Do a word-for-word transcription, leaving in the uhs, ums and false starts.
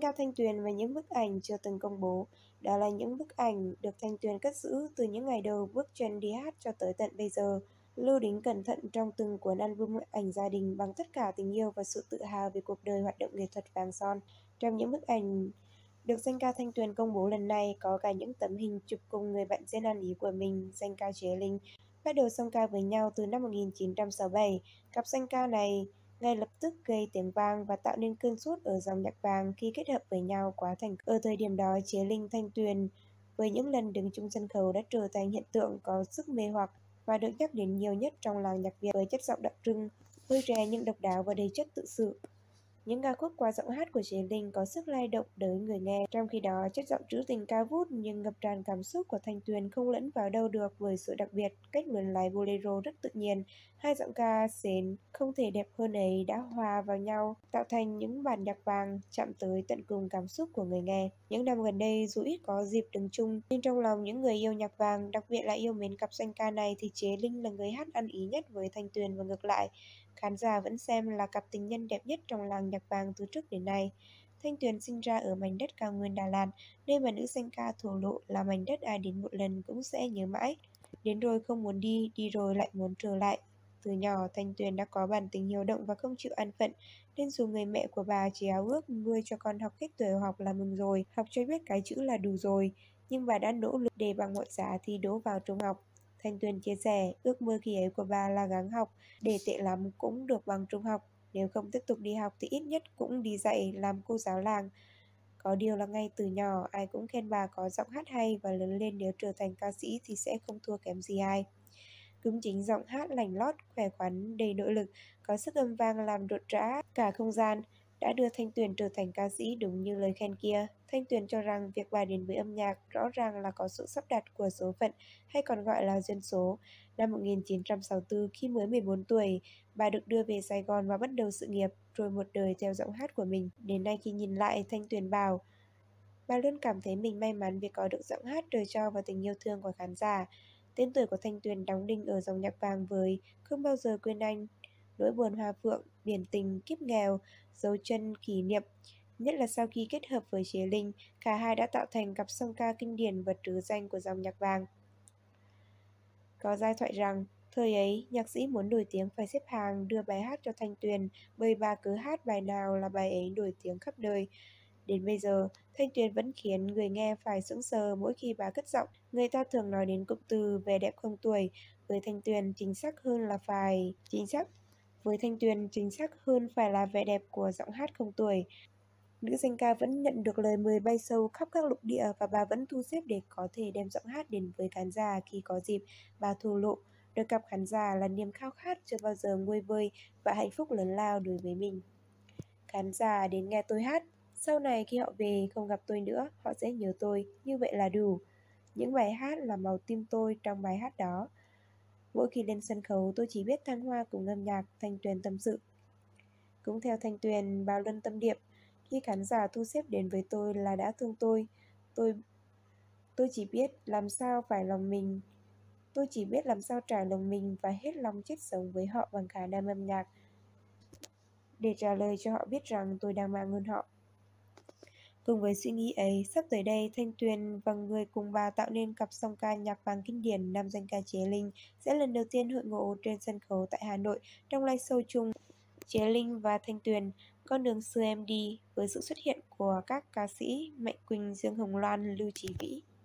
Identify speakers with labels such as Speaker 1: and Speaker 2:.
Speaker 1: ca Thanh Tuyền và những bức ảnh chưa từng công bố. Đó là những bức ảnh được Thanh Tuyền cất giữ từ những ngày đầu bước chân đi hát cho tới tận bây giờ, lưu đính cẩn thận trong từng cuốn album ảnh gia đình bằng tất cả tình yêu và sự tự hào về cuộc đời hoạt động nghệ thuật vàng son. Trong những bức ảnh được danh ca Thanh Tuyền công bố lần này có cả những tấm hình chụp cùng người bạn diễn ăn ý của mình, danh ca Chế Linh. Bắt đầu song ca với nhau từ năm một nghìn chín trăm sáu mươi bảy, cặp danh ca này ngay lập tức gây tiếng vang và tạo nên cơn sốt ở dòng nhạc vàng khi kết hợp với nhau quá thành công. Ở thời điểm đó, Chế Linh, Thanh Tuyền với những lần đứng chung sân khấu đã trở thành hiện tượng có sức mê hoặc và được nhắc đến nhiều nhất trong làng nhạc Việt với chất giọng đặc trưng, hơi trẻ nhưng độc đáo và đầy chất tự sự. Những ca khúc qua giọng hát của Chế Linh có sức lay động tới người nghe, trong khi đó chất giọng trữ tình cao vút nhưng ngập tràn cảm xúc của Thanh Tuyền không lẫn vào đâu được với sự đặc biệt, cách luyến lái bolero rất tự nhiên. Hai giọng ca xến không thể đẹp hơn ấy đã hòa vào nhau, tạo thành những bản nhạc vàng chạm tới tận cùng cảm xúc của người nghe. Những năm gần đây, dù ít có dịp đứng chung, nhưng trong lòng những người yêu nhạc vàng, đặc biệt là yêu mến cặp danh ca này thì Chế Linh là người hát ăn ý nhất với Thanh Tuyền và ngược lại. Khán giả vẫn xem là cặp tình nhân đẹp nhất trong làng nhạc vàng từ trước đến nay. Thanh Tuyền sinh ra ở mảnh đất cao nguyên Đà Lạt, nơi mà nữ danh ca thổ lộ là mảnh đất ai đến một lần cũng sẽ nhớ mãi. Đến rồi không muốn đi, đi rồi lại muốn trở lại. Từ nhỏ, Thanh Tuyền đã có bản tính hiếu động và không chịu an phận, nên dù người mẹ của bà chỉ áo ước nuôi cho con học hết tiểu học là mừng rồi, học cho biết cái chữ là đủ rồi, nhưng bà đã nỗ lực để bằng mọi giá thi đỗ vào trung học. Thanh Tuyền chia sẻ, ước mơ khi ấy của bà là gắng học, để tệ lắm cũng được bằng trung học, nếu không tiếp tục đi học thì ít nhất cũng đi dạy làm cô giáo làng. Có điều là ngay từ nhỏ ai cũng khen bà có giọng hát hay và lớn lên nếu trở thành ca sĩ thì sẽ không thua kém gì ai. Cũng chính giọng hát lành lót, khỏe khoắn, đầy nội lực, có sức âm vang làm rộn rã cả không gian, đã đưa Thanh Tuyền trở thành ca sĩ đúng như lời khen kia. Thanh Tuyền cho rằng việc bà đến với âm nhạc rõ ràng là có sự sắp đặt của số phận, hay còn gọi là duyên số. Năm một nghìn chín trăm sáu mươi tư, khi mới mười bốn tuổi, bà được đưa về Sài Gòn và bắt đầu sự nghiệp, rồi một đời theo giọng hát của mình. Đến nay khi nhìn lại, Thanh Tuyền bảo, bà luôn cảm thấy mình may mắn vì có được giọng hát trời cho và tình yêu thương của khán giả. Tên tuổi của Thanh Tuyền đóng đinh ở dòng nhạc vàng với Không Bao Giờ Quên Anh, Nỗi Buồn Hoa Phượng, Biển Tình, Kiếp Nghèo, Dấu Chân Kỷ Niệm. Nhất là sau khi kết hợp với Chế Linh, cả hai đã tạo thành cặp song ca kinh điển và trứ danh của dòng nhạc vàng. Có giai thoại rằng, thời ấy, nhạc sĩ muốn nổi tiếng phải xếp hàng đưa bài hát cho Thanh Tuyền, bởi bà cứ hát bài nào là bài ấy nổi tiếng khắp đời. Đến bây giờ, Thanh Tuyền vẫn khiến người nghe phải sững sờ mỗi khi bà cất giọng. Người ta thường nói đến cụm từ vẻ đẹp không tuổi, với Thanh Tuyền chính xác hơn là phải chính xác với Thanh Tuyền chính xác hơn phải là vẻ đẹp của giọng hát không tuổi. Nữ danh ca vẫn nhận được lời mời bay sâu khắp các lục địa và bà vẫn thu xếp để có thể đem giọng hát đến với khán giả khi có dịp. Bà thổ lộ, được gặp khán giả là niềm khao khát chưa bao giờ nguôi vơi và hạnh phúc lớn lao đối với mình. Khán giả đến nghe tôi hát, sau này khi họ về không gặp tôi nữa, họ sẽ nhớ tôi, như vậy là đủ. Những bài hát là màu tim tôi trong bài hát đó. Mỗi khi lên sân khấu tôi chỉ biết thăng hoa cùng âm nhạc, Thanh Tuyền tâm sự. Cũng theo Thanh Tuyền, bao luân tâm điệp, khi khán giả thu xếp đến với tôi là đã thương tôi. Tôi tôi chỉ biết làm sao phải lòng mình. Tôi chỉ biết làm sao trải lòng mình và hết lòng chết sống với họ bằng cả đam âm nhạc, để trả lời cho họ biết rằng tôi đang mang hơn họ. Cùng với suy nghĩ ấy, sắp tới đây, Thanh Tuyền và người cùng bà tạo nên cặp song ca nhạc vàng kinh điển nam danh ca Chế Linh sẽ lần đầu tiên hội ngộ trên sân khấu tại Hà Nội trong live show chung Chế Linh và Thanh Tuyền, Con Đường Xưa Em Đi, với sự xuất hiện của các ca sĩ Mạnh Quỳnh, Dương Hồng Loan, Lưu Chí Vĩ.